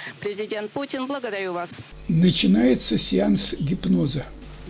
Президент Путин, благодарю вас. Начинается сеанс гипноза.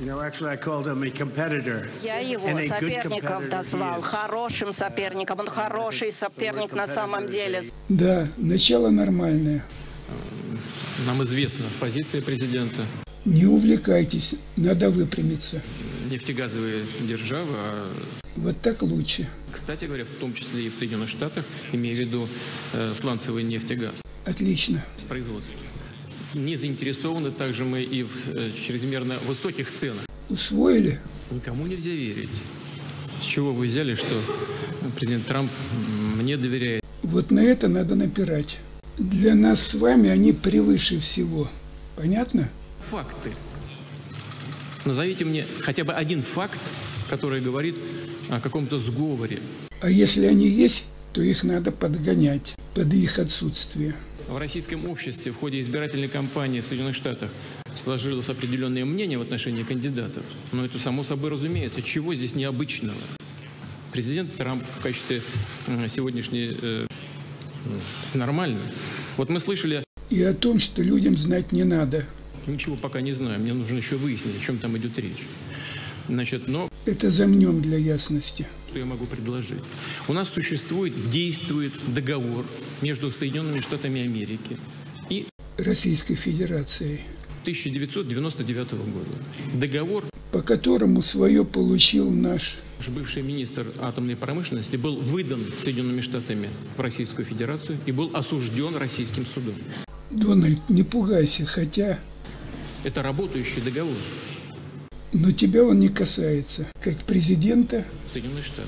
Я его соперником назвал, хорошим соперником. Он хороший соперник на самом деле. Да, начало нормальное. Нам известна позиция президента. Не увлекайтесь, надо выпрямиться. Нефтегазовые державы, Вот так лучше. кстати говоря, в том числе и в Соединенных Штатах, имея в виду сланцевый нефтегаз Отлично. с производства. Не заинтересованы также мы и в чрезмерно высоких ценах. Усвоили? Никому нельзя верить. С чего вы взяли, что президент Трамп мне доверяет? Вот на это надо напирать. Для нас с вами они превыше всего. Понятно? Факты. Назовите мне хотя бы один факт, который говорит о каком-то сговоре. А если они есть, то их надо подгонять под их отсутствие. В российском обществе в ходе избирательной кампании в Соединенных Штатах сложилось определенное мнение в отношении кандидатов. Но это само собой разумеется. Чего здесь необычного? Президент Трамп в качестве сегодняшней нормальный. Вот мы слышали... И о том, что людям знать не надо. Ничего пока не знаю. Мне нужно еще выяснить, о чем там идет речь. Значит, но... Это замнем для ясности. Что я могу предложить? У нас действует договор между Соединенными Штатами Америки и Российской Федерацией, 1999 года. Договор, по которому свое получил наш бывший министр атомной промышленности, был выдан Соединенными Штатами в Российскую Федерацию и был осужден российским судом. Дональд, не пугайся, хотя... Это работающий договор. Но тебя он не касается, как президента, Соединенных Штатов.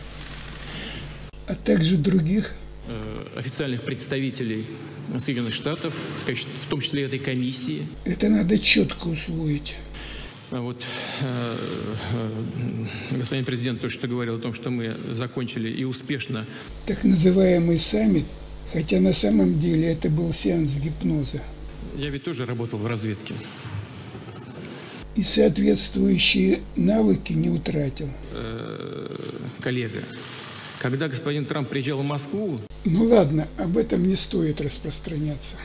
а также других. Официальных представителей Соединенных Штатов, в том числе этой комиссии. Это надо четко усвоить. Вот господин президент только что говорил о том, что мы закончили и успешно. Так называемый саммит, хотя на самом деле это был сеанс гипноза. Я ведь тоже работал в разведке. И соответствующие навыки не утратил. Коллега, когда господин Трамп приезжал в Москву... Ну ладно, об этом не стоит распространяться.